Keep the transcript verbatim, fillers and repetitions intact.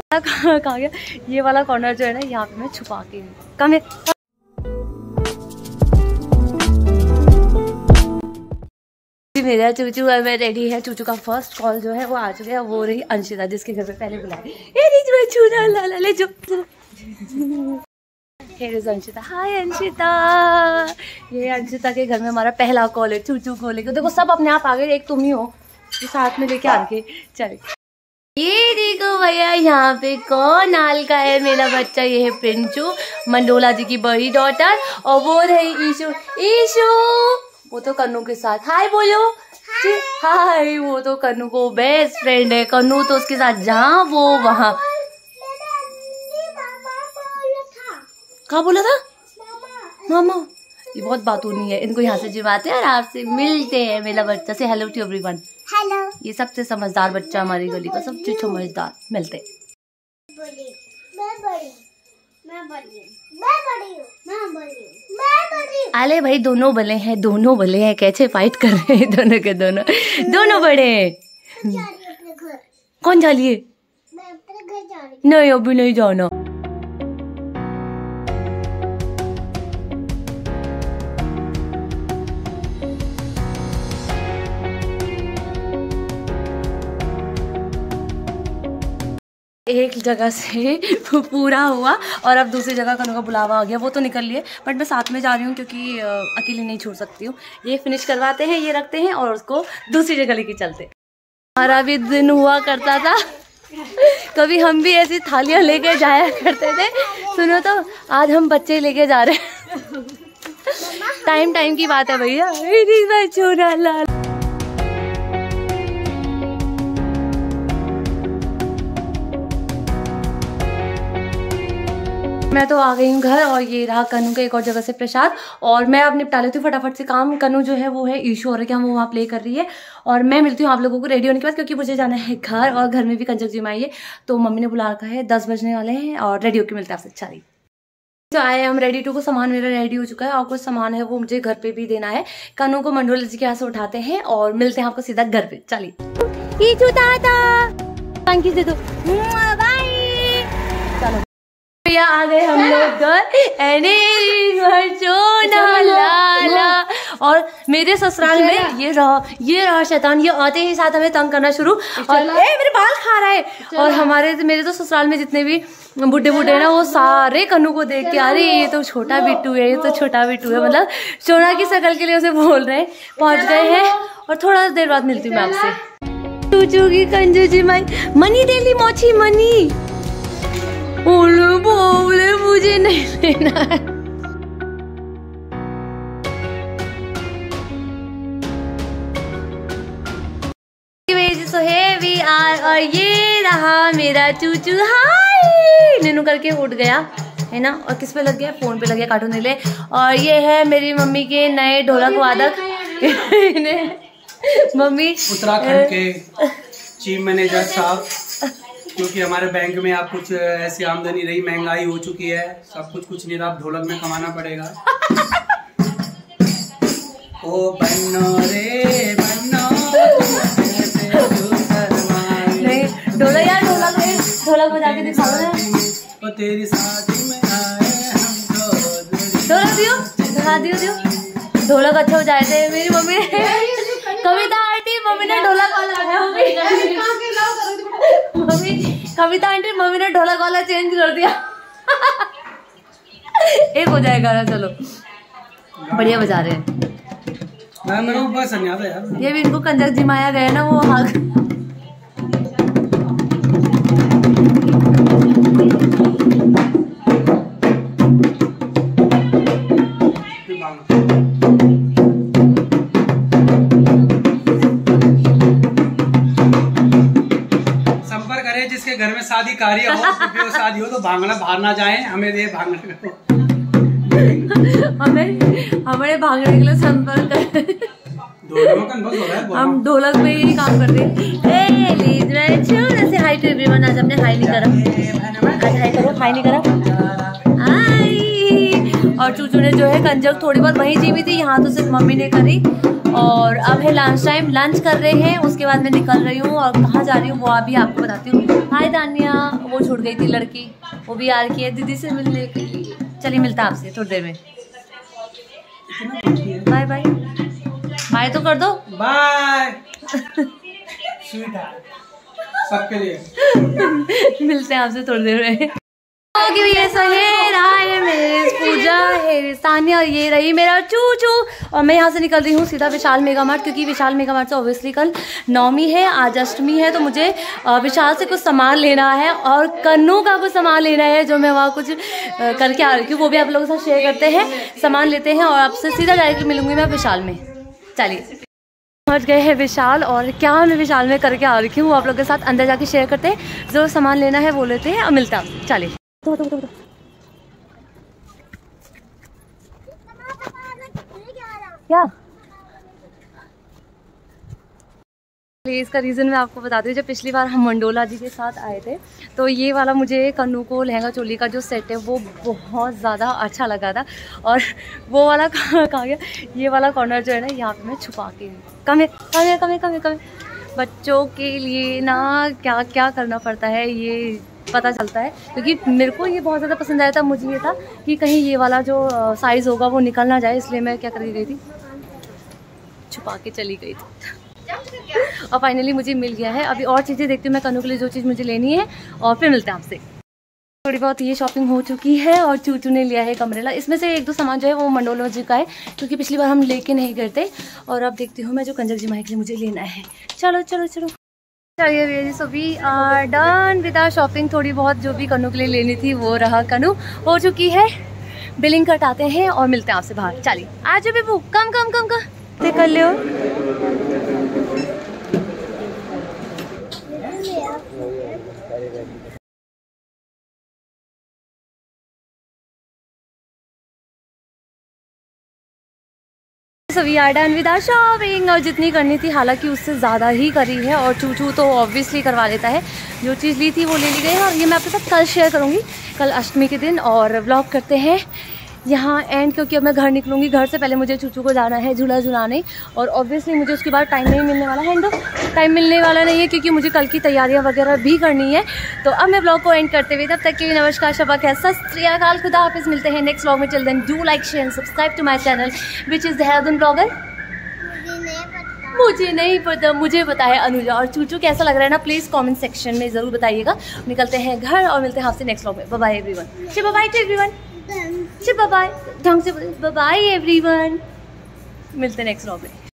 कहा गया ये वाला कॉर्नर जो है ना, यहाँ पे मैं छुपा के कम है। मेरा चूचू है, मैं रेडी है। चूचू का फर्स्ट कॉल जो है वो आ चुका है। वो रही अंशिता, जिसके घर पे पहले बुलाए। अंशिता, हाय अंशिता। ये अंशिता के घर में हमारा पहला कॉल है चूचू को लेकर। देखो सब अपने आप आ गए, एक तुम ही हो जो साथ में लेके आ रखे। चले ये देखो भैया, यहाँ पे कौन हाल का है मेरा बच्चा। ये है प्रिंचू, मंडोला जी की बड़ी डॉटर। और वो रही ईशु। ईशु वो तो कन्नू के साथ हाय बोलो। हाय, वो तो कन्नू को बेस्ट फ्रेंड है। कन्नू तो उसके साथ जहाँ वो वहाँ। कहाँ बोला था मामा? ये बहुत बातूनी है, इनको यहाँ से जिवाते हैं और आपसे मिलते हैं। मेरा बच्चा से हेलो टू एवरीवन। हेलो। ये सबसे समझदार बच्चा हमारी गली का, सबसे समझदार। मिलते हैं। अरे भाई दोनों बड़े हैं, दोनों बड़े हैं। कैसे फाइट कर रहे हैं दोनों के दोनों। दोनों बड़े हैं। कौन जा लिए? नहीं अभी नहीं जाना। एक जगह से पूरा हुआ और अब दूसरी जगह कन्नू का बुलावा आ गया। वो तो निकल लिए, बट मैं साथ में जा रही हूँ क्योंकि अकेले नहीं छोड़ सकती हूँ। ये फिनिश करवाते हैं, ये रखते हैं और उसको दूसरी जगह लेके चलते। हमारा भी दिन हुआ करता था, कभी हम भी ऐसी थालियाँ लेके जाया करते थे। सुनो तो आज हम बच्चे लेके जा रहे हैं। टाइम टाइम की बात है भैया। मैं तो आ गई हूँ घर और ये रहा कन्नू का एक और जगह से प्रसाद। और मैं अब निपटा लेती हूँ फटाफट से काम। कन्नू जो है वो है ईशू और क्या वो वहाँ प्ले कर रही है। और मैं मिलती हूँ आप लोगों को रेडी होने के बाद, क्योंकि मुझे जाना है घर और घर में भी कंजक जी माई है। तो मम्मी ने बुला रखा है, दस बजने वाले हैं और रेडी होकर मिलते हैं आपसे। अच्छा रही जो आए हम रेडी टू को। सामान मेरा रेडी हो चुका है और कुछ सामान है वो मुझे घर पे भी देना है। कन्नू को मंडोला जी के यहाँ से उठाते हैं और मिलते हैं आपको सीधा घर पे। चलिए चलो भैया आ गए हम लोग घर। और मेरे ससुराल में ये रहा ये रहा शैतान। ये आते ही साथ हमें तंग करना शुरू। और ए, मेरे बाल खा रहा है। और हमारे मेरे तो ससुराल में जितने भी बुढ़े बुढ़े हैं ना, वो सारे कन्नू को देख के अरे ये तो छोटा बिट्टू है, ये तो छोटा बिट्टू है, मतलब चोरा की शक्ल के लिए उसे बोल रहे हैं। पहुंच गए हैं और थोड़ा देर बाद मिलती हूँ मैं आपसे। चूचू की कंजू जी माई मनी डेली मोची मनी। बोले बोले मुझे नहीं लेना है। So here we are, और ये रहा मेरा चूचू। हाय नैनू करके उठ गया है ना। और किस पे लग गया? फोन पे लग गया कार्टून ले। और ये है मेरी मम्मी के नए ढोलक वादक। मम्मी उत्तराखंड के चीफ मैनेजर साहब, क्योंकि हमारे बैंक में आप कुछ ऐसी आमदनी रही, महंगाई हो चुकी है, सब कुछ कुछ नहीं, आप ढोलक में कमाना पड़ेगा। ओ बन्नो रे बन्नो नहीं ढोलक यार, ढोलक ढोलक बजा के दिखाओ ना। ओ तेरी शादी में आए हम तो ढोलक दियो दिखा दियो दियो। ढोलक अच्छे हो जाए थे। मेरी मम्मी कविता आंटी मम्मी ने ढोलक वाला मम्मी कविता आंटी मम्मी ने ढोलक वाला चेंज कर दिया। एक हो जाएगा ना। चलो बढ़िया बजा रहे हैं। मैं मेरे ऊपर संन्यास है यार। ये भी इनको कंजक जिमाया गया ना, वो हाथ संपर्क करें जिसके घर में शादी कार्य हो, क्योंकि वो शादी हो तो भांगना बाहर ना जाए। हमें दे भांगने को हमें हमारे भागने के लिए संपर्क करें। हम ढोलक में ही काम करते हैं। Hi to everyone. आज हमने हाई नहीं करा। आज हाई करो। हाई नहीं करा। हाय। और चूचू ने जो है कंजक थोड़ी बहुत वहीं जीवी थी, यहाँ तो सिर्फ मम्मी ने करी। और अब है लंच टाइम, लंच कर रहे हैं, उसके बाद मैं निकल रही हूँ और कहाँ जा रही हूँ वो अभी आपको बताती हूँ। हाय तानिया, वो छूट गई थी लड़की, वो भी आ रही है दीदी से मिलने के लिए। चलिए मिलता है आपसे थोड़ी देर में। बाय बाय बाय तो कर दो। बाय सबके लिए मिलते हैं आपसे थोड़ी देर में। ये सही रहा है मेरी पूजा है सानिया और ये रही मेरा चूचू। और मैं यहाँ से निकल रही हूँ सीधा विशाल मेगा मार्ट, क्योंकि विशाल मेगा मार्ट से ऑब्वियसली कल नवमी है, आज अष्टमी है, तो मुझे विशाल से कुछ सामान लेना है और कन्नू का कुछ सामान लेना है जो मैं वहाँ कुछ करके आ रही हूँ, वो भी आप लोगों के साथ शेयर करते हैं, सामान लेते हैं और आपसे सीधा डायरेक्ट मिलूंगी मैं विशाल में। चलिए पहुँच गए हैं विशाल और क्या मैं विशाल में करके आ रही हूँ आप लोगों के साथ अंदर जाके शेयर करते हैं, जो सामान लेना है वो लेते हैं और मिलता है। चलिए तो, तो, तो, तो। क्या इसका रीज़न मैं आपको बताती हूँ। जब पिछली बार हम मंडोला जी के साथ आए थे तो ये वाला मुझे कन्नू को लहंगा चोली का जो सेट है वो बहुत ज़्यादा अच्छा लगा था, और वो वाला कहाँ गया, ये वाला कॉर्नर जो है ना यहाँ पे मैं छुपा के कम है कम है कम है कम है कम है बच्चों के लिए ना क्या क्या करना पड़ता है ये पता चलता है, क्योंकि मेरे को ये बहुत ज़्यादा पसंद आया था। मुझे ये था कि कहीं ये वाला जो साइज़ होगा वो निकल ना जाए, इसलिए मैं क्या कर गई थी, छुपा के चली गई थी और फाइनली मुझे मिल गया है। अभी और चीज़ें देखती हूँ मैं कन्नू के लिए जो चीज़ मुझे लेनी है और फिर मिलते हैं आपसे। थोड़ी बहुत ये शॉपिंग हो चुकी है और चूचू ने लिया है एक अम्ब्रेला। इसमें से एक दो सामान जो है वो मंडोला जी का है, क्योंकि पिछली बार हम लेके नहीं गए थे। और अब देखती हूँ मैं जो कंजक जी माई के लिए मुझे लेना है। चलो चलो चलो चलिए भैया, so we are done with our shopping. थोड़ी बहुत जो भी कन्नू के लिए लेनी थी वो रहा, कन्नू हो चुकी है। बिलिंग कटाते हैं और मिलते हैं आपसे बाहर। चलिए आज भी भूख कम कम कम कम ते कर लियो। So we are done with our shopping. और जितनी करनी थी हालांकि उससे ज़्यादा ही करी है, और चूचू तो ऑब्वियसली करवा लेता है, जो चीज़ ली थी वो ले ली गई है। और ये मैं आपके साथ कल शेयर करूँगी, कल अष्टमी के दिन। और व्लॉग करते हैं यहाँ एंड, क्योंकि अब मैं घर निकलूँगी। घर से पहले मुझे चूचू को जाना है झूला झुलाने, और ऑब्वियसली मुझे उसके बाद टाइम नहीं मिलने वाला है। एंड टाइम मिलने वाला नहीं है क्योंकि मुझे कल की तैयारियाँ वगैरह भी करनी है। तो अब मैं ब्लॉग को एंड करते हुए तब तक के लिए नमस्कार, शबक है, सत श्री अकाल, खुदा हाफिज़। मिलते हैं नेक्स्ट ब्लॉग में। Till then do like share subscribe to my channel which is Dehradun blogger. मुझे नहीं पता, मुझे पता है अनुजा। और चूचू कैसा लग रहा है ना, प्लीज़ कमेंट सेक्शन में ज़रूर बताइएगा। निकलते हैं घर और मिलते हैं आपसे नेक्स्ट व्लॉग में। Bye bye everyone. Bye bye to everyone. Bye bye ढंग से बाय बाय एवरीवन। मिलते हैं नेक्स्ट व्लॉग में।